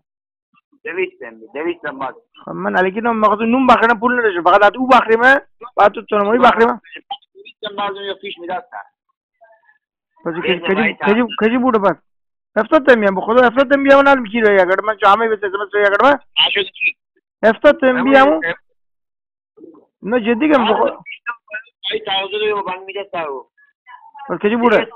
200 باز من علیکی نون بخرم پول نداشتم فقط او بخریمه بعد تو تونمایی بخریمه 200 بازم یا پیش میداد بازی کجی بوده بس 70 تم بیام بخدا 70 تم بیام نال میکی رو اگر من جامعه به سمت رو اگر من 70 تم بیام نه جدی گم بخدا ای تقاضا رو من میداد تو بس کجی بوده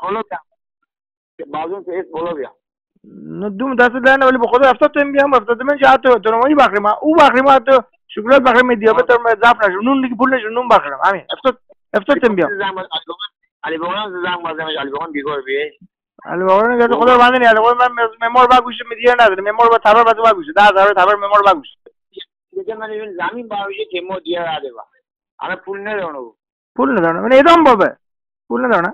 بازم تو اس بولو بیا نه دوم دست لعنه ولی بخدا 70 تم بیام 70 تم جا تو تونمایی بخریم او بخریم تو شکلات بخریم دیابت ما ضعف نشه نون دیگه پول نشه نون بخریم همین 70 تم بیام علی بابا زنگ بزنم علی بابا بیگار بیه علی بابا نگه خدا رو بنده نیاد من ممور بگوشه میدیه نداره ممور با تبر بده بگوشه 10000 تبر ممور بگوشه دیگه من این زمین باشه که مو دیه راده با انا پول ندارم من ادام بابه پول ندارم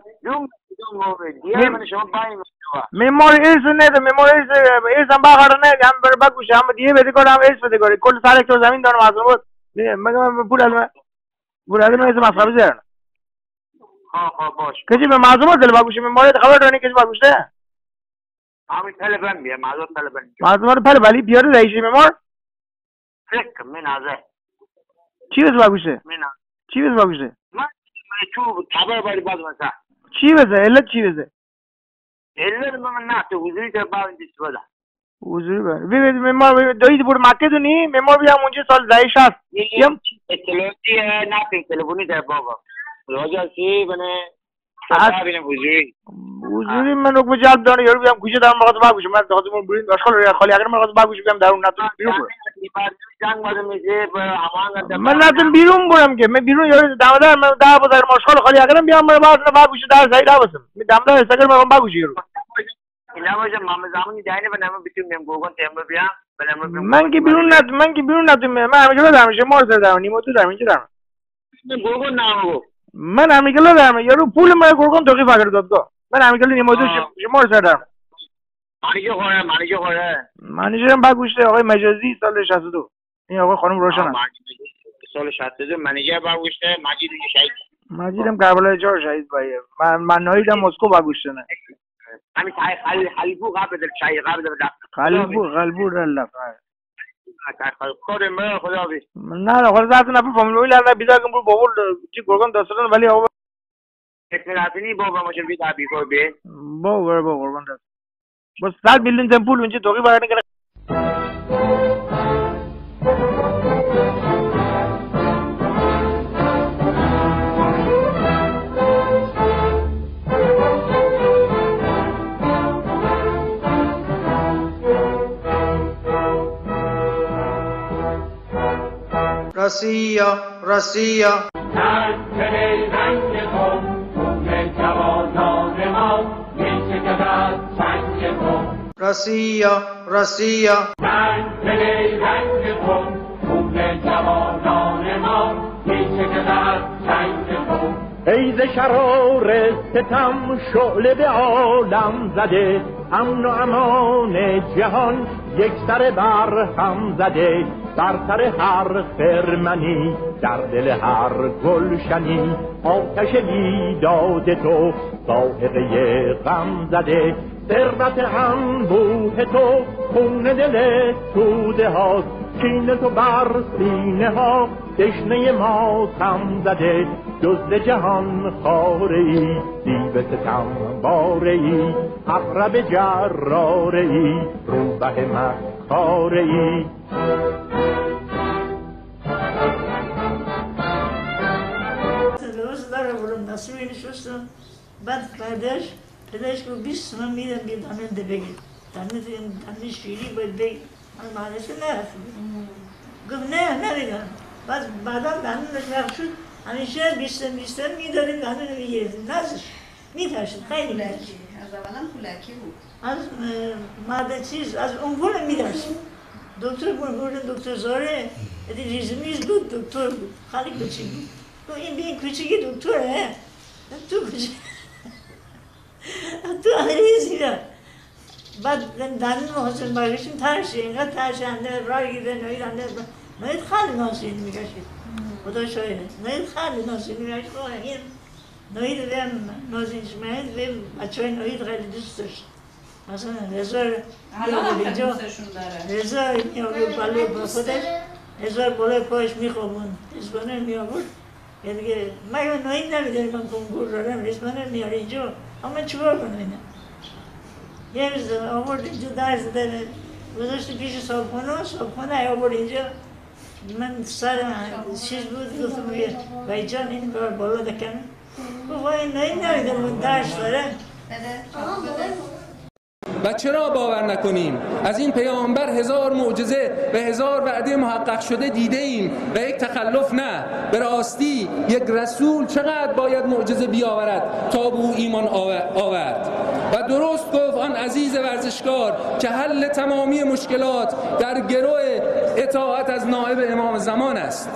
دیگه من شما پای ممور ایس نه ممور ایس هم باقر نه هم بر بگوشه هم دیه بده کنم ایس بده کنم کل سال که زمین دارم اصلا بود من پول علم ایس مصرف زدن باش کسی به معلومات دل بگوشه ممور خبر دارنی کسی بگوشه همین طلبم بیا معلومات طلبم معلومات پل ولی بیاره رئیس ممور فکر من ازه چی بس بگوشه؟ من چی بس بگوشه؟ من تو تبر باری باز مثلا چی بزه؟ علت چی بزه؟ علت من نه تو حضوری در باید دیست بده حضوری بره ببین ممار دایید بود مکه دونی ممار بیام اونجا سال دایش هست یم اطلاعاتی نه تلفنی در بابا راجع سی بنه تا ببینم حضوری من رو جلب داره یارو بیام کوچه دارم مغازه بگوشه من خودمون بریم اشغال خالی اگر مغازه بگوشه بیام درون نتون بیرون من نتون بیرون برم که من بیرون یارو دمدار من ده بازار اشغال خالی اگرم بیام من بعد بگوشه در سعید واسم من دمدار استقر من بگوشه یارو اینا باشه مام زمانی جایی نه من بیتونم گوگل تمام بیام من که بیرون نتون من همیشه دارم شما رو دارم نیمو تو دارم اینجا دارم گوگل نامو من همیشه دارم یارو پول من گرگون توقیف اگر دادگاه من همیشه نیمو تو شما رو دارم مانیجر هم بگوشته آقای مجازی سال 62 این آقای خانم روشن است سال 62 مانیجر بگوشته مجید شهید مجیدم کربلای 4 شهید بایه من نایدم مسکو بگوشته نه همین خلیبو قبل در شهید قبل در خلیبو رلف خود من خدا بی نه خود ذات نفر فامیل ویل از بیزاگم بول بقول چی گرگان دستان ولی آقا اطلاعاتی بابا ماشین بی تابی کو بی با گرگان دست بس سال بیلین تمپول اونجا توقی باید نکنه راسیا تنکه رنگ کن خون جوانان ما میچکد از چنگ کن راسیا تنکه رنگ کن خون جوانان ما میچکد از چنگ کن ای ز شرار ستم شعله به عالم زده امن و امان جهان یک سر بر هم زده بر سر هر خرمنی در دل هر گلشنی آتش بیداد تو ذائقه غم زده ثروت انبوه تو خون دل توده هاست کین تو بر سینه ها تشنه ماتم زده دزد جهان خاره ای دیو ستم باره ای عقرب جراره ای روبه مکاره ای برم نصیب نشستم بعد پدرش گفت 20 تومن میدم بیا داننده بگیر داننده شیری باید بگیر من معنیش گفت نه نمیدم بعدا دانندش وقت شد همیشه 20 میداریم داننده میگیریم نزش میترشد خیلی میترشد از اولا پولکی بود از مرد چیز از اون پول میترشد دکتر بردن دکتر زاره ریزمیز بود دکتر بود خیلی کوچیک بود تو این کوچیکی دکتره تو کوچیک تو عریضی را بعد دانن محسن برگشتیم ترشه اینقدر ترشه انده رای گیره نوید انده نوید خیلی ناسین میگشید خدا شاید نوید خیلی ناسین میگشید این نوید بهم نازین شمید بهم بچه های نوید خیلی دوست داشت مثلا رزا رزا میآورد بالای با خودش رزا بالای پایش میخوابون ازبانه میآورد یه دیگه من نوید نمیداری من کنگور دارم ازبانه میاره اینجا اما چیکار کنم اینه یه روز آورد اینجا درس داره گذاشت پیش صابخونه آورد اینجا من سرم چیز بود گفتم وای جان این کار بالا دکنم گفت وای نمیدارم من درس دارم و چرا باور نکنیم؟ از این پیامبر 1000 معجزه و 1000 وعده محقق شده دیده ایم و یک تخلف نه. به راستی یک رسول چقدر باید معجزه بیاورد تا به او ایمان آورد؟ و درست گفت آن عزیز ورزشکار که حل تمامی مشکلات در گروه اطاعت از نائب امام زمان است.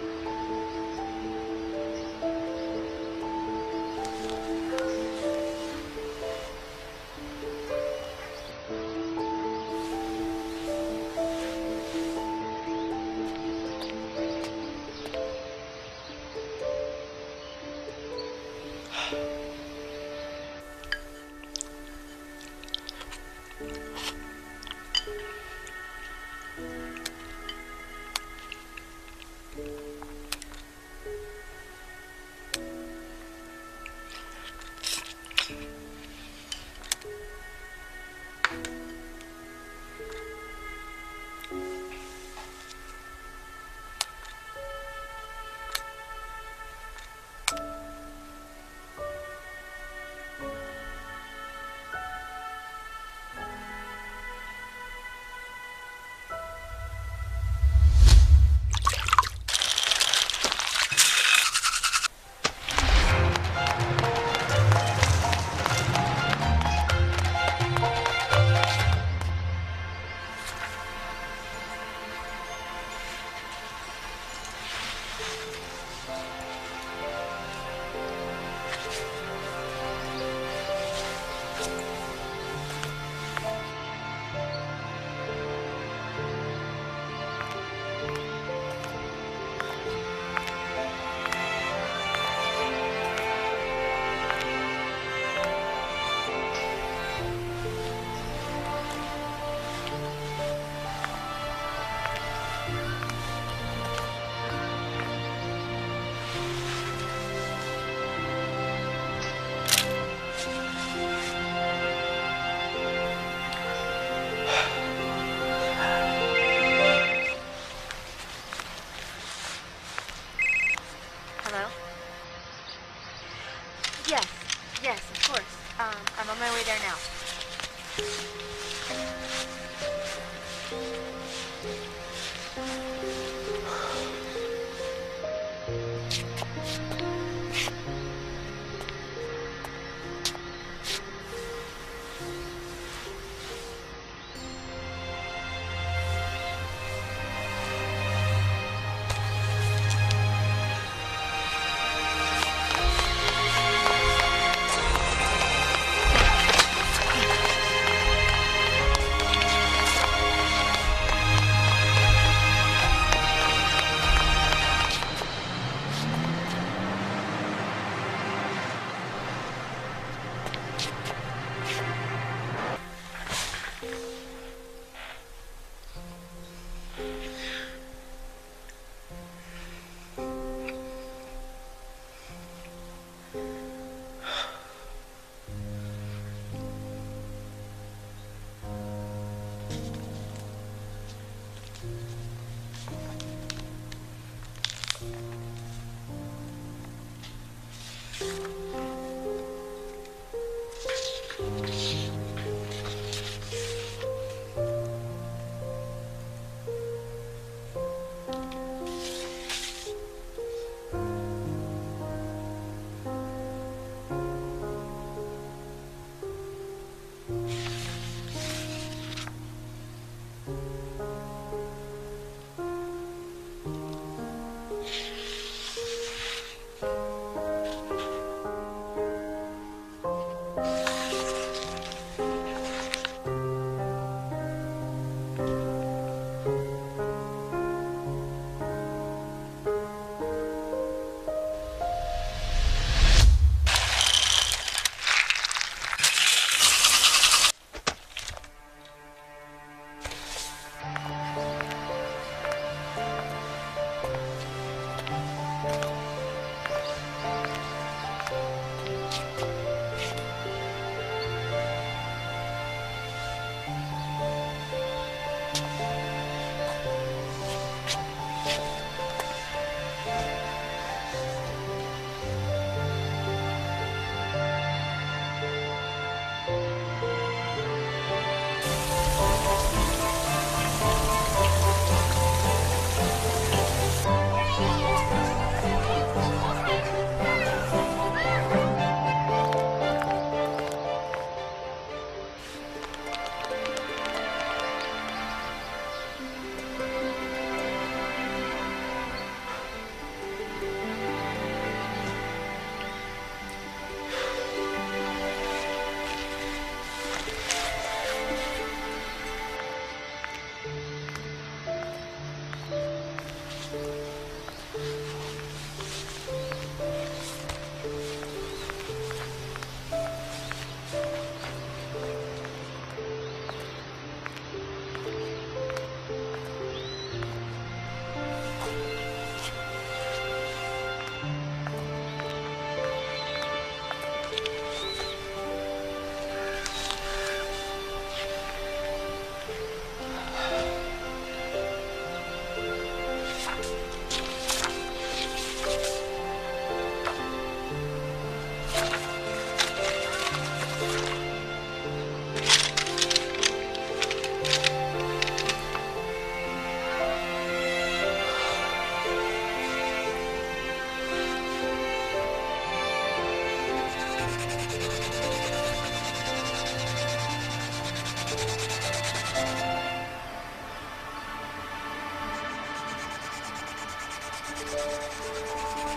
Yes, of course. I'm on my way there now.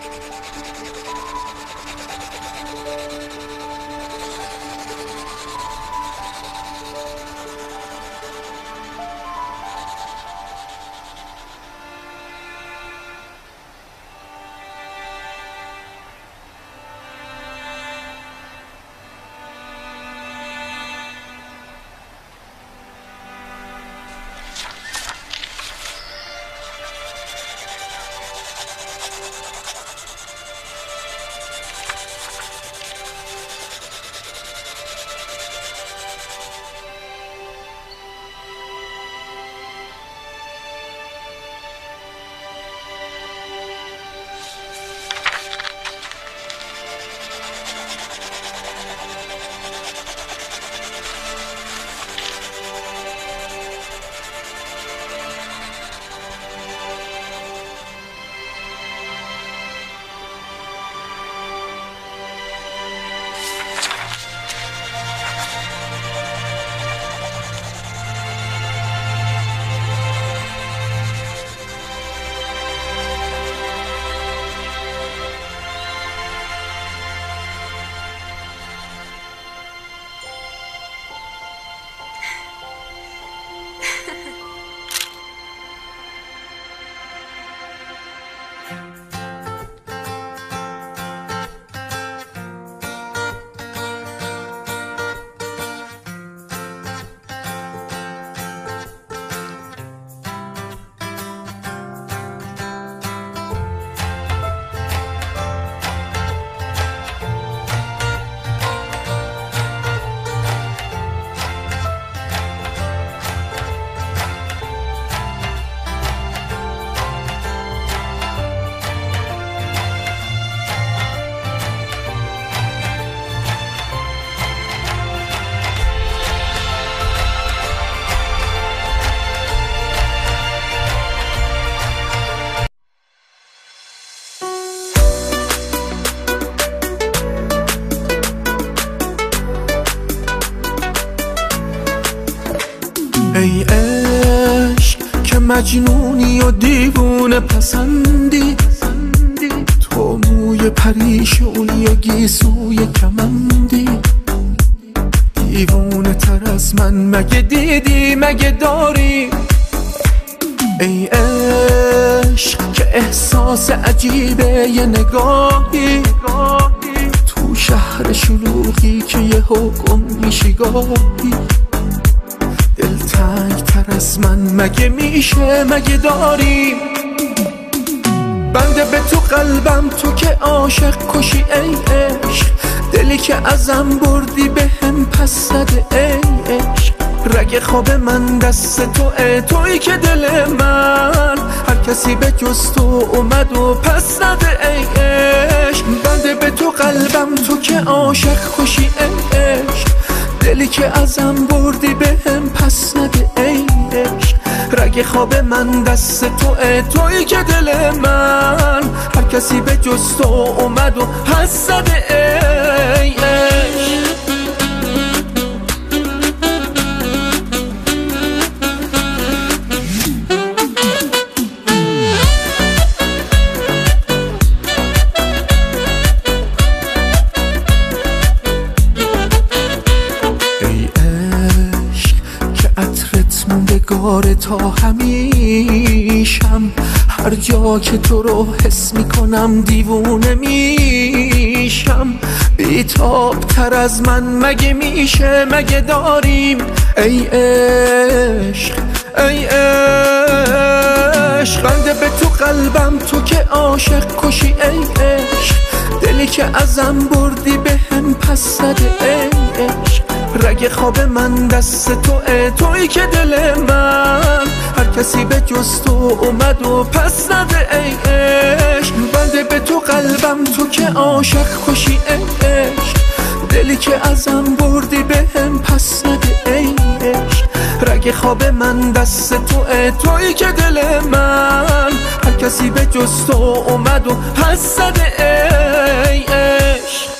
ای عشق که مجنونی و دیوونه پسندی، تو موی پریشونی و گیسوی کمندی، دیوونه تر از من مگه دیدی مگه داری؟ ای عشق که احساس عجیبه یه نگاهی تو شهر شلوغی که یه حکم میشی گاهی، دلتنگ تر از من مگه میشه مگه داری؟ بنده به تو قلبم تو که عاشق کشی ای عشق، دلی که ازم بردی به هم پس زده ای عشق، رگ خواب من دست توئه، تویی که دل من هر کسی به جز تو اومد و پس زده ای عشق. بنده به تو قلبم تو که عاشق کشی ای عشق، دلی که ازم بردی به هم پس نده ای عشق، رگ خواب من دست توئه، تویی که دل من هر کسی به جز تو اومد و پس زده ای عشق. تا همیشم هر جا که تو رو حس میکنم دیوونه میشم، بیتاب تر از من مگه میشه مگه داریم؟ ای عشق ای عشق، بنده به تو قلبم تو که عاشق کشی ای عشق، دلی که ازم بردی به هم پس زده ای عشق، رگ خواب من دست توئه، تویی که دل من هر کسی به جز تو اومد و پس زده ای عشق. بنده به تو قلبم تو که عاشق کشی ای عشق، دلی که ازم بردی به هم پس زده ای عشق، رگ خواب من دست توئه، تویی که دل من هر کسی به جز تو اومد و پس زده ای عشق.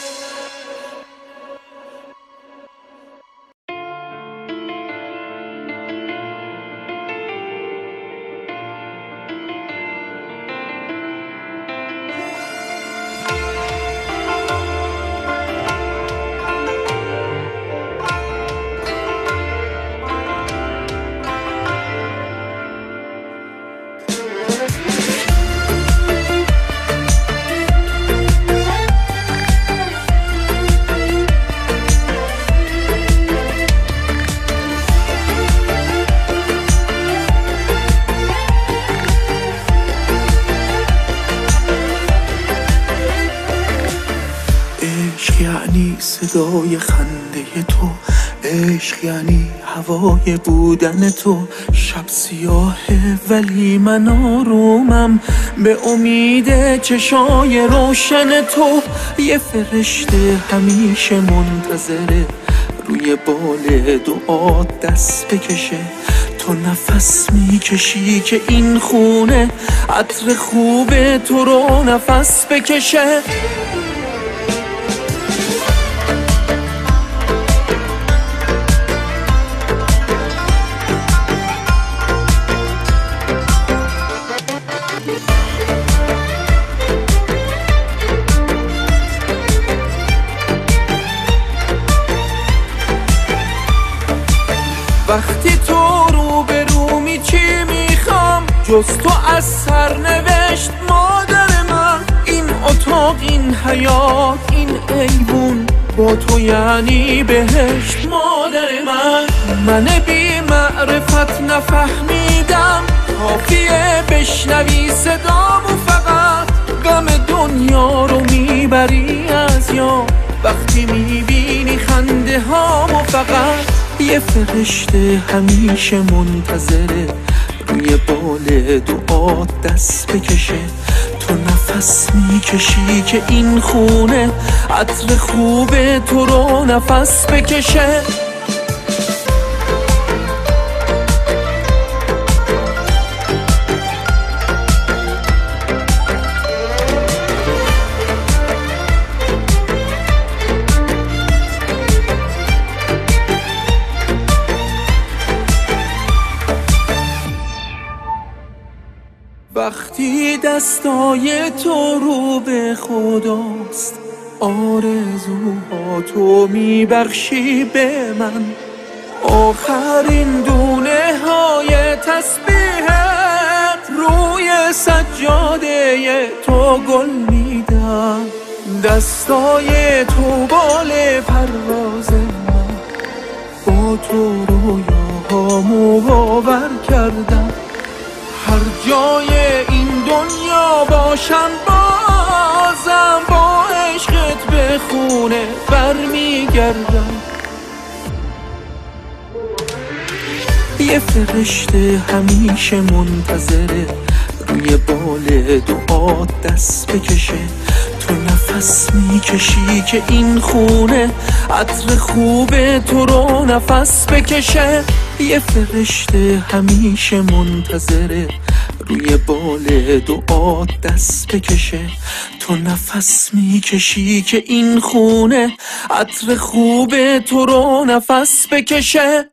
صدای خنده تو، عشق یعنی هوای بودن تو. شب سیاهه ولی من آرومم به امید چشای روشن تو. یه فرشته همیشه منتظره روی بال دعا دست بکشه. تو نفس میکشی که این خونه عطر خوب تو رو نفس بکشه. وقتی تو رو به رو می چی میخوام جز تو از سرنوشت مادر من. این اتاق، این حیات، این ایوون با تو یعنی بهشت مادر من بی معرفت نفهمیدم کافیه بشنوی صدامو فقط. غم دنیا رو میبری از یاد وقتی میبینی خنده هامو فقط. یه فرشته همیشه منتظره روی بال دعا دست بکشه. تو نفس میکشی که این خونه عطر خوب تو رو نفس بکشه. وقتی دستای تو رو به خداست آرزوها تو میبخشی به من. آخرین دونه های تسبیحت روی سجاده تو گل میدم. دستای تو بال پرواز من با تو رویاهامو باور کردم. هر جای این دنیا باشم بازم با عشقت به خونه برمیگردم. یه فرشته همیشه منتظره روی بال دعا دست بکشه. تو نفس میکشی که این خونه عطر خوب تو رو نفس بکشه. یه فرشته همیشه منتظره روی بال دعا دست بکشه. تو نفس میکشی که این خونه عطر خوب تو رو نفس بکشه.